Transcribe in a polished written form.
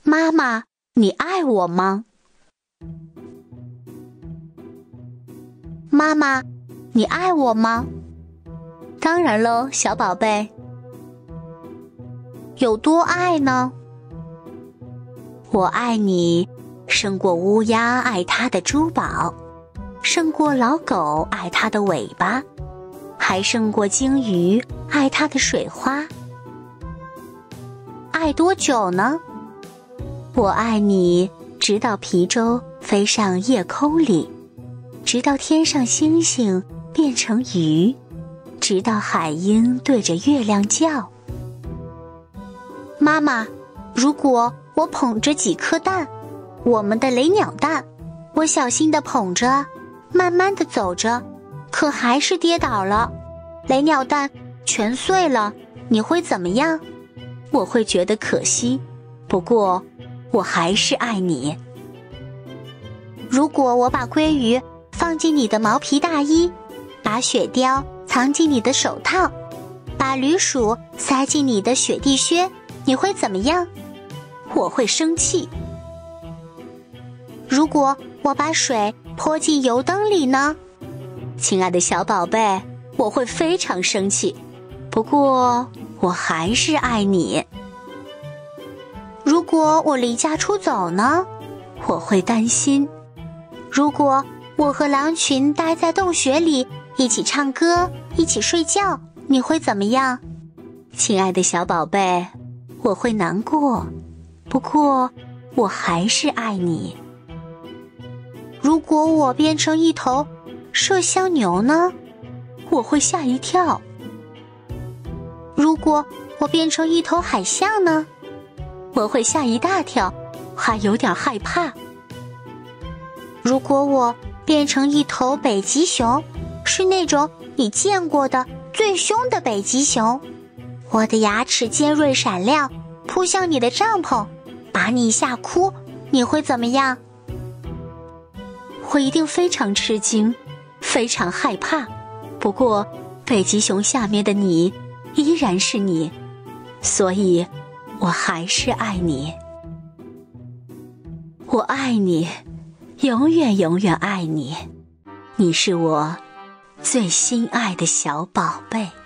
妈妈，你爱我吗？妈妈，你爱我吗？当然喽，小宝贝。有多爱呢？我爱你，胜过乌鸦爱它的珠宝，胜过老狗爱它的尾巴，还胜过鲸鱼爱它的水花。爱多久呢？我爱你，直到皮舟飞上夜空里，直到天上星星变成鱼，直到海鹰对着月亮叫。妈妈，如果我捧着几颗蛋，我们的雷鸟蛋，我小心地捧着，慢慢地走着，可还是跌倒了，雷鸟蛋全碎了，你会怎么样？我会觉得可惜，不过我还是爱你。如果我把鲑鱼放进你的毛皮大衣，把雪貂藏进你的手套，把驴鼠塞进你的雪地靴，你会怎么样？我会生气。如果我把水泼进油灯里呢？亲爱的小宝贝，我会非常生气，不过我还是爱你。如果我离家出走呢？我会担心。如果我和狼群待在洞穴里，一起唱歌，一起睡觉，你会怎么样？亲爱的小宝贝，我会难过，不过我还是爱你。如果我变成一头麝香牛呢？我会吓一跳。如果我变成一头海象呢？我会吓一大跳，还有点害怕。如果我变成一头北极熊，是那种你见过的最凶的北极熊，我的牙齿尖锐闪亮，扑向你的帐篷，把你吓哭，你会怎么样？我一定非常吃惊，非常害怕，不过北极熊下面的你依然是你，所以我还是爱你。我爱你，永远永远爱你，你是我最心爱的小宝贝。